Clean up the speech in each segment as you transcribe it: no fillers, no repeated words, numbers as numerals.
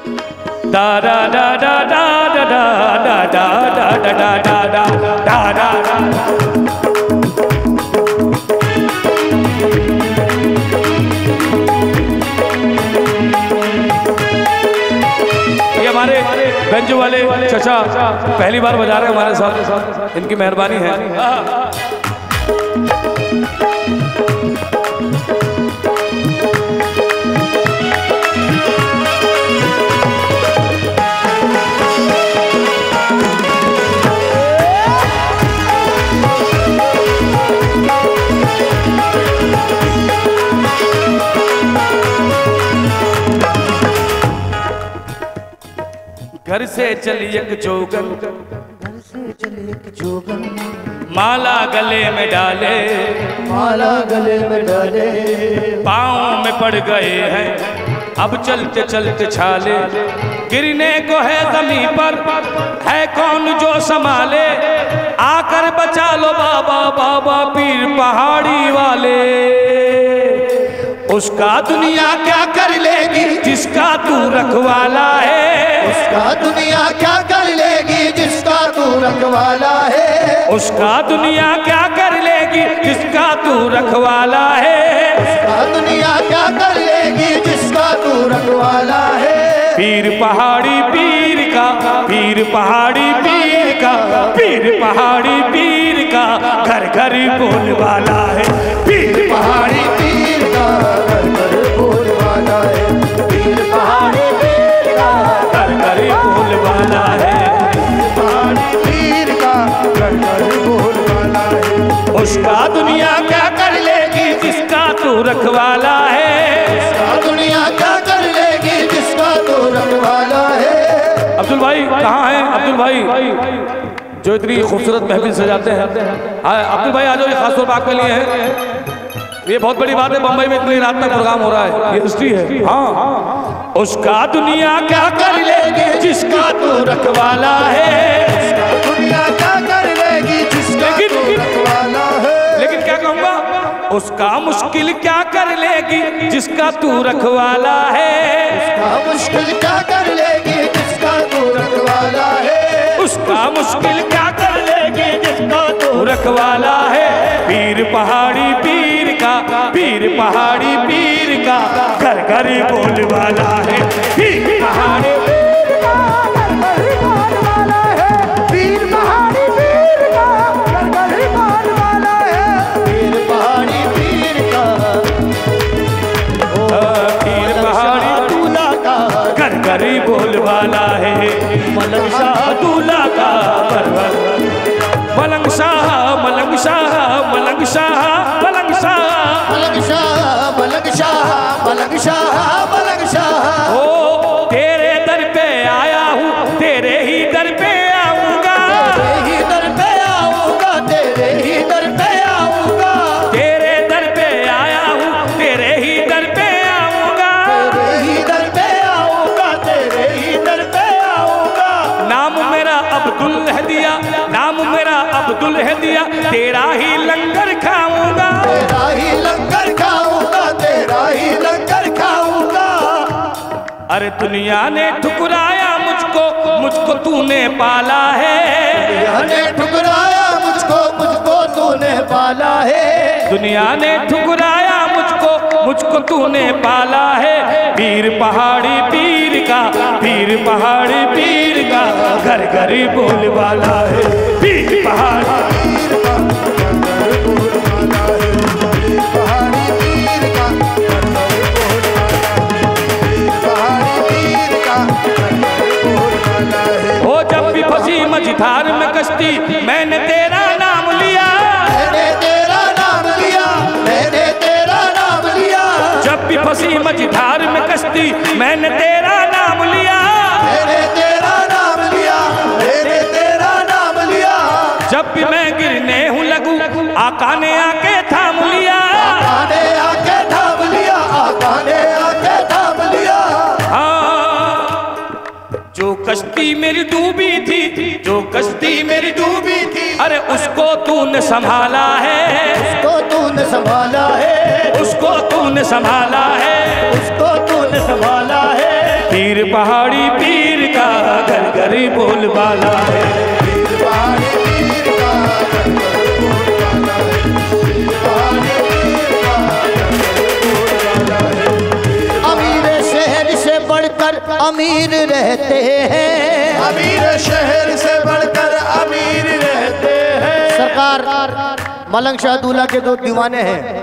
da da da da da da da da da da da da da da da। ये हमारे गंज वाले चचा पहली बार बजा रहे हैं हमारे साथ, इनकी मेहरबानी है। घर से चली एक जोगन, घर से चली एक जोगन, माला गले में डाले, माला गले में डाले, पाँव में पड़ गए हैं अब चलते चलते छाले, गिरने को है जमीन पर है कौन जो संभाले, आकर बचा लो बाबा बाबा पीर पहाड़ी वाले। उसका दुनिया क्या कर लेगी जिसका तू रखवाला है, उसका दुनिया क्या कर लेगी जिसका तू रखवाला है, उसका दुनिया क्या कर लेगी जिसका तू रखवाला है, उसका दुनिया क्या कर लेगी जिसका तू रखवाला है। पीर पहाड़ी पीर का, पीर पहाड़ी पीर का, पीर पहाड़ी पीर का घर घर बोल वाला है, पीर पहाड़ी पीर का घर घर बोल वाला है, पीर पहाड़ी पीर का घर घर बोल वाला है, पहाड़ी पीर का घर घर बोल वाला है। उसका दुनिया क्या कर लेगी जिसका तू रखवाला है, उसका दुनिया क्या कर लेगी जिसका तू रखवाला है। अब्दुल भाई कहाँ हैं? अब्दुल भाई जो इतनी खूबसूरत महफिल सजाते हैं, अब्दुल भाई आ जाओ, ये खास तौर पर आपके लिए है। ये बहुत बड़ी बात है, बम्बई में इतनी रात तक प्रोग्राम हो रहा है, ये हिस्ट्री है। हाँ, उसका दुनिया क्या कर लेगी जिसका तू रखवाला है, उसका दुनिया क्या कर लेगी जिसका तू रखवाला है। लेकिन क्या कहूँगा, उसका मुश्किल क्या कर लेगी जिसका तू रखवाला है, उसका मुश्किल क्या कर लेगी जिसका तू रखवाला है, उसका मुश्किल क्या कर लेगी जिसका तू रखवाला है। पीर पहाड़ी पीर का, पीर पहाड़ी पीर का घर घर बोल वाला है, पीर पहाड़ी पीर का घर घर बोल वाला है, पीर पहाड़ी पीर का घर घर बोल वाला है, पीर पहाड़ी पीर का पीर पहाड़ी दूल्हा का घर घर बोल वाला है, मलंग शाह दूल्हा का परवर, मलंग शाह मलंग शाह मलंग शाह मलंग शाह मलंग शाह मलंग शाह मलंग शाह मलंग शाह। ओ तेरे दर पे आया हूँ, तेरे ही दर पे आऊँगा, तेरे ही दर पे आऊँगा, तेरे ही दर पे आऊँगा, तेरे दर पे आया हूँ, तेरे ही दर पे आऊँगा, तेरे ही दर पे आऊँगा, तेरे ही दर पे आऊँगा। नाम मेरा अब्दुल है दिया, नाम मेरा अब्दुल है दिया, तेरा ही लंगर खाऊंगा, तेरा ही लंगर खाऊंगा, तेरा ही लंगर खाऊंगा। अरे दुनिया ने ठुकराया मुझको, मुझको तूने पाला है, दुनिया ने ठुकराया मुझको, मुझको तूने पाला है, दुनिया ने ठुकराया मुझको, मुझको तूने पाला है। पीर पहाड़ी पीर का, पीर पहाड़ी पीर का घर घर बोल वाला है, पीर पहाड़ी पीर का घर बोल वाला है, पीर पहाड़ी पीर का घर बोल वाला है, पीर पहाड़ी पीर का घर बोल वाला है। हो जब भी फंसी मझधार में कश्ती, मैंने तेरा नाम लिया, मैंने तेरा नाम लिया, मैंने तेरा नाम लिया, जब भी फंसी मझधार में कश्ती, मैंने तेरा नाम लिया, मैंने तेरा नाम लिया, मैंने तेरा नाम लिया। जब भी मैं गिरने हूँ लगू, आका ने आके थाम लिया, आका ने आके थाम लिया, आका ने आके थाम लिया। हाँ, जो कश्ती मेरी डूबी थी, जो कश्ती मेरी डूबी थी, अरे उसको तूने संभाला है, उसको तूने संभाला है, उसको तूने संभाला है, उसको तूने संभाला है। पीर पहाड़ी पीर का घर घर बोलबाला है। पीर पहाड़ी पीर का घर घर बोलबाला है। पीर पहाड़ी पीर का घर घर बोलबाला है। अमीर शहर से बढ़कर अमीर रहते हैं। अमीर शहर से बढ़कर अमीर रहते हैं। सरकार मलंग शाह दूल्हा के दो दीवाने हैं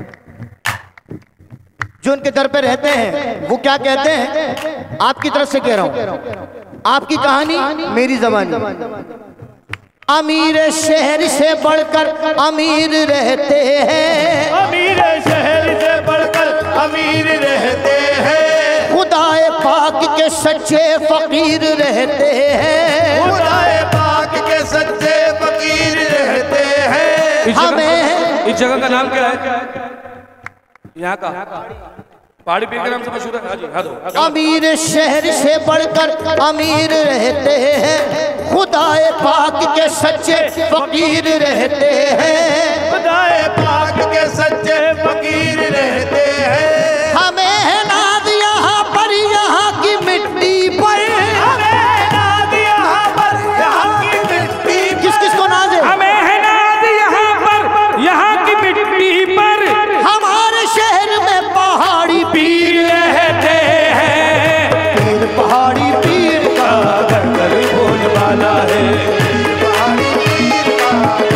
जो उनके दर पे रहते हैं। वो क्या कहते हैं, आपकी तरफ से कह रहा हूं, आपकी कहानी मेरी ज़बानी। अमीर शहर से बढ़कर अमीर रहते हैं। अमीर शहर से बढ़कर अमीर रहते हैं। खुदाए पाक के सच्चे फकीर रहते हैं। खुदाए पाक के सच्चे फकीर रहते हैं। हमें इस जगह का नाम क्या है? यहाँ का पहाड़ी पीर के नाम से मशहूर है। हाँ जी, हाँ दो। अमीर शहर से बढ़कर अमीर रहते हैं। खुदाए पाक के सच्चे फकीर रहते हैं। खुदाए पाक के सच्चे फकीर रहते हैं। हमें नाद यहाँ पर यहाँ की मिट्टी पर। हमें नाद यहाँ पर यहाँ की मिट्टी पर। किस किस को नाज है? हमें है नाज यहाँ पर यहाँ की मिट्टी पर। हमारे शहर में पहाड़ी पीर रहते हैं। पीर पहाड़ी पीर का घर घर बोलबाला है। पहाड़ी पीर का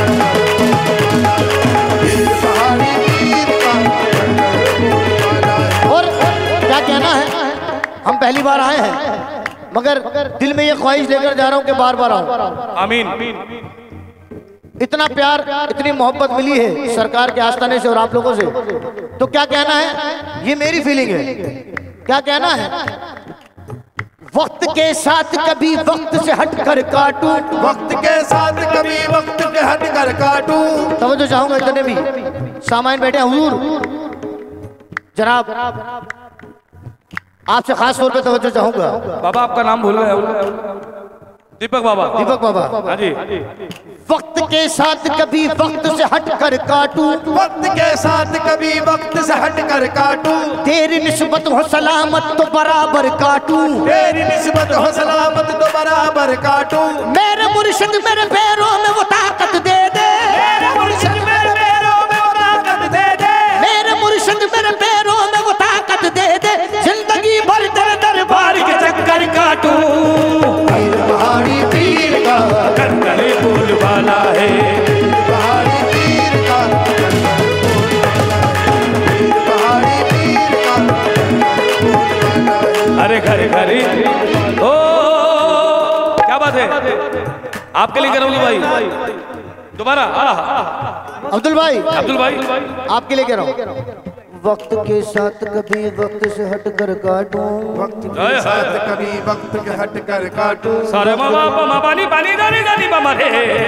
पीर पहाड़ी पीर का बोलबाला है। और क्या कहना है, हम पहली बार आए हैं मगर दिल में ये ख्वाहिश लेकर जा रहा हूँ कि बार बार आऊँ। आमीन। इतना प्यार इतनी मोहब्बत मिली है सरकार के आस्थाने से और आप लोगों से, तो क्या कहना है, ये मेरी फीलिंग है। क्या कहना है, वक्त के साथ कभी वक्त से हट कर काटूं। वक्त के साथ कभी वक्त के हट कर काटूं। तवज्जो चाहूंगा इतने भी सामाइन बैठे हैं हुजूर, जनाब आपसे खास तौर पे तवज्जो चाहूंगा। बाबा आपका नाम भूल गए। दीपक बाबा। दीपक बाबा, हाँ जी। वक्त के साथ कभी वक्त से हट कर काटूं। वक्त के साथ कभी वक्त से हट कर काटूं। तेरी निस्बत हो सलामत तो बराबर काटूं। तेरी निस्बत हो सलामत तो बराबर काटूं। मेरे मुर्शिद मेरे पैरों में वो ताकत दे दे। मेरे मुर्शिद मेरे पैरों में वो ताकत दे दे। मेरे मुर्शिद मेरे पैरों में वो ताकत दे दे। जिंदगी भर तेरे दरबार के चक्कर काटूं। पीर पहाड़ी पीर का घर घर बोलबाला है। पहाड़ी पीर का पीर पहाड़ी पीर का। अरे घर घर ओ क्या बात है, आपके लिए कह रहा हूँ भाई दोबारा। अब्दुल भाई, अब्दुल भाई आपके लिए कह रहा हूँ, वक्त के साथ कभी वक्त से हट कर काटूं। वक्त के साथ कभी वक्त के हट कर काटूं। सारे मामा मामा पानी पानी दानी दानी मामा रे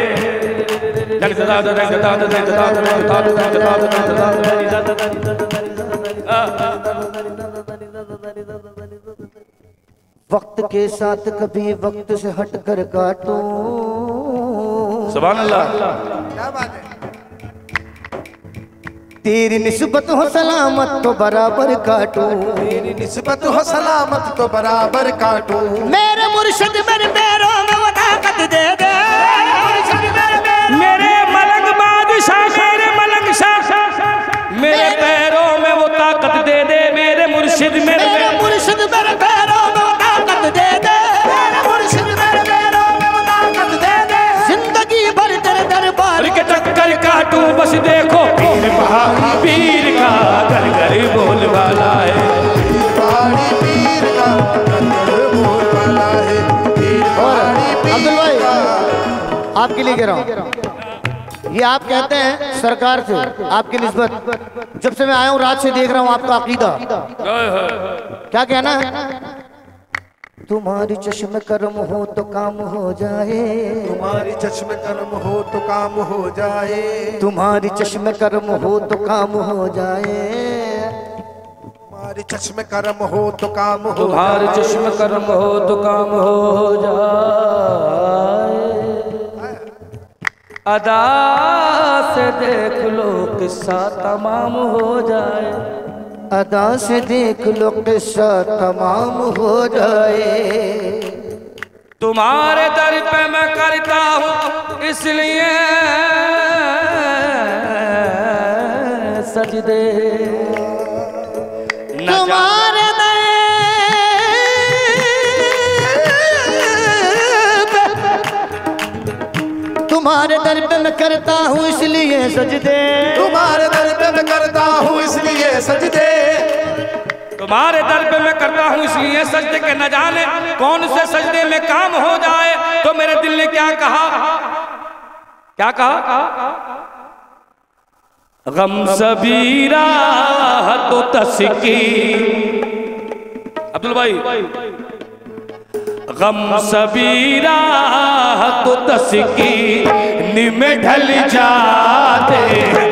वक्त के साथ कभी वक्त से हट कर काटूं। सुभान अल्लाह। क्या बात है। तेरी निस्बत हो सलामत तो बराबर काटूं। तेरी निस्बत हो सलामत तो बराबर काटूं। मेरे मुर्शिद मेरे पैरों में वो ताकत दे दे। मेरे मलंग बादशाह मेरे मलंग शाह मेरे पैरों में वो ताकत दे दे। मेरे मुर्शिद मेरे मुर्शिद मेरे पैरों में वो ताकत दे दे। मेरे मुर्शिद मेरे पैरों में वो ताकत दे दे। जिंदगी भर तेरे दरबार के चक्कर काटूं। बस देखो पीर पहाड़ी पीर का घर घर बोलबाला है। पहाड़ी पीर का घर घर बोलबाला है। पहाड़ी अब्दुल पीर भाई का। आपके लिए कह रहा हूँ, ये आप कहते हैं सरकार से आपकी निस्बत, जब से मैं आया हूँ रात से देख रहा हूँ आपका अकीदा। क्या कहना है, तुम्हारी चश्म कर्म हो तो काम हो जाए। तुम्हारी चश्म कर्म हो तो काम हो जाए। तुम्हारी चश्म कर्म हो तो काम हो जाए। तुम्हारी चश्म कर्म हो तो काम हो तुम्हारे चश्म कर्म हो तो काम हो जाए। अदा से देख लो किस्सा तमाम हो जाए। अदा से देख लो किस्सा तमाम हो जाए। तुम्हारे दर पे मैं करता हूँ इसलिए सजदे, तुम्हारे दर पे मैं करता हूँ इसलिए सजदे, तुम्हारे दर पे मैं करता हूँ इसलिए सजदे, तुम्हारे दर पे मैं करता हूँ इसलिए सजदे के न जाने कौन से सजदे में काम हो जाए। तो मेरे दिल ने क्या कहा, क्या कहा? गम सबीरा तो तस्की, अब्दुल भाई, गम सबीरा तो तस्की में ढल जाते हैं।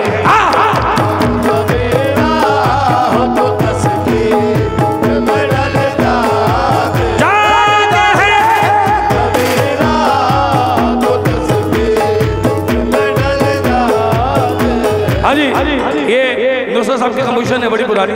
ये नुसरत साहब की कंपोजिशन है बड़ी पुरानी।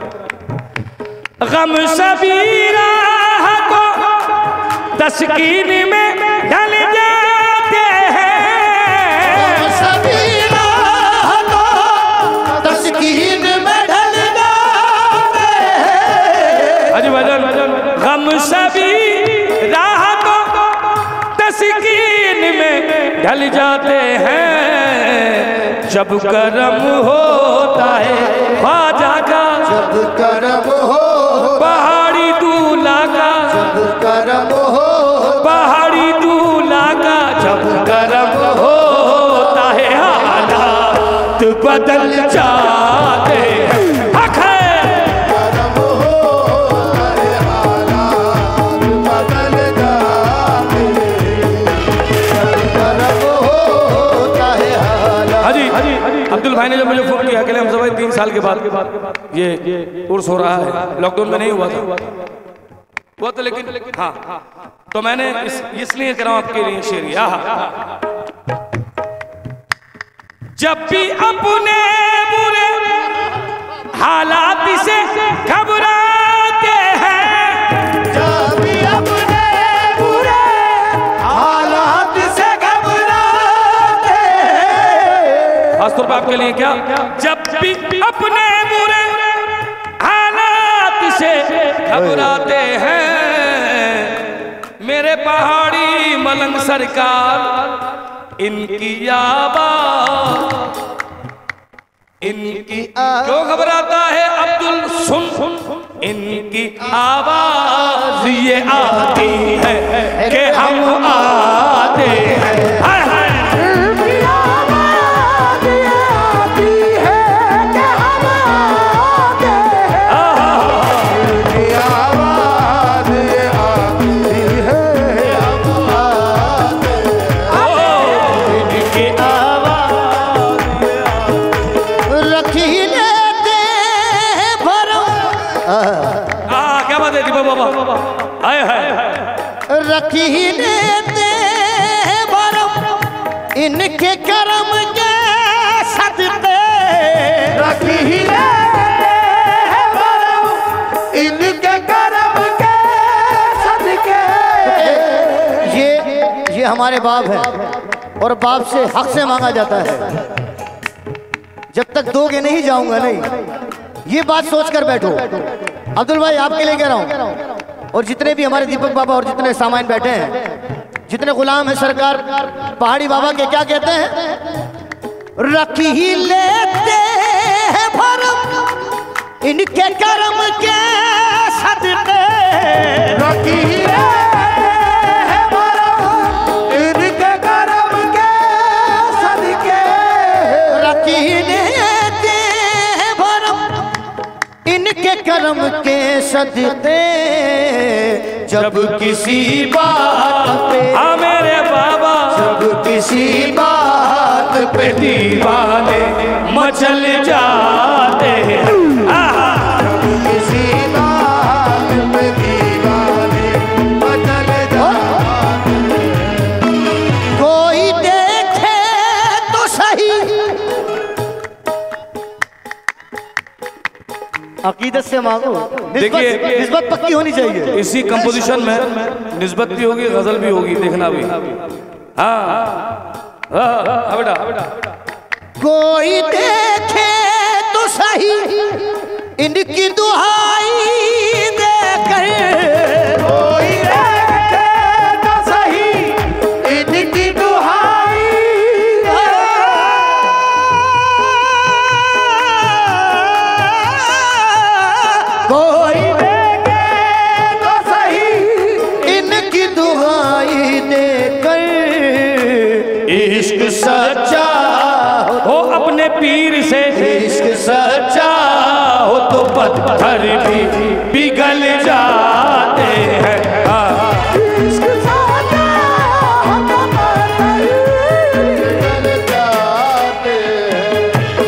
गम सबीरा को तस्कीन में ढल जाते हैं, सबीरा को तस्कीन में ढल जाते हैं। अजी भजन, गम सबीरा को तस्कीन में ढल जाते हैं। जब करम होता है ख्वाजा का, जब करम हो पहाड़ी दूल्हा का, जब करम हो पहाड़ी दूल्हा का, जब करम होता है हालात बदल जाते हैं। हक है, करम होता है हालात बदल जाते हैं, करम होता है हालात। हाजी अब्दुल भाई ने जब मुझे फोन किया अकेले हम सब 3 साल के बाद ये कोर्स हो रहा है, लॉकडाउन में नहीं हुआ था, हुआ तो लेकिन हाँ, तो मैंने इसलिए करा आपके लिए शेर। जब भी अपने बुरे हालात से घबराते हैं, जब भी अपने बुरे हालात से घबराते हैं, खासतौर पर आपके लिए क्या, जब भी अपने बुरे हालात से घबराते हैं, मेरे पहाड़ी मलंग सरकार इनकी आवाज, इनकी क्यों घबराता है अब्दुल सुन, इनकी आवाज ये आती है कि हम आते हैं। हाय हाय रखी लेते बरम इनके करम के सदके, रखी लेते बरम इनके करम के सदके। ये हमारे बाप है और बाप से हक से मांगा जाता है, जब तक दोगे नहीं जाऊंगा नहीं, ये बात सोच कर बैठो। अब्दुल भाई आपके लिए कह रहा हूँ, और जितने भी हमारे दीपक बाबा और जितने सामाइन बैठे हैं, जितने गुलाम हैं सरकार पहाड़ी बाबा के, क्या कहते हैं? रख ही लेते हैं भरम इनके करम के सदके, रख ही लेते हैं भरम इनके करम के सदके, रख ही लेते हैं भरम इनके करम के सदके। जब किसी बात पे मेरे बाबा, जब किसी बात पे दीवाने मचल जाते हैं, किसी बात पे दीवाने मचल जाते हैं। कोई देखे तो सही से मांगो। देखिए, निस्बत पक्की होनी चाहिए। इसी कंपोजिशन में निस्बत भी होगी, गजल भी होगी, देखना भी। हाँ बेटा। कोई देखे तो सही इनकी दुहाई देकर, कोई देखे तो सही इनकी दुहाई कोई देखे तो सही इनकी दुहाई देकर, इश्क सच्चा हो अपने पीर से, इश्क सच्चा हो तो पत्थर भी पिघल जाते हैं। इश्क सच्चा हो तो पत्थर पिघल जाते हैं।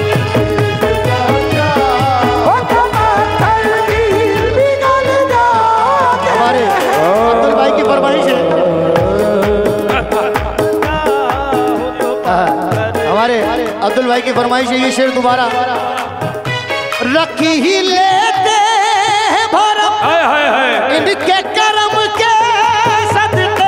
हो तो पत्थर भी पिघल जाते हैं। हमारे अब्दुल भाई की फरमाइश है। हमारे अब्दुल भाई की फरमाइश है, ये शेर दोबारा। रखी ही लेते हैं भरम इनके करम के सदके,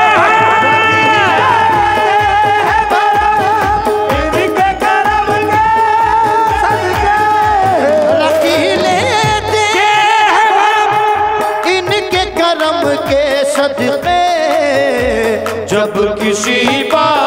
इनके करम के सदके, रखी ही लेते हैं भरम इनके करम के सदके, जब किसी बात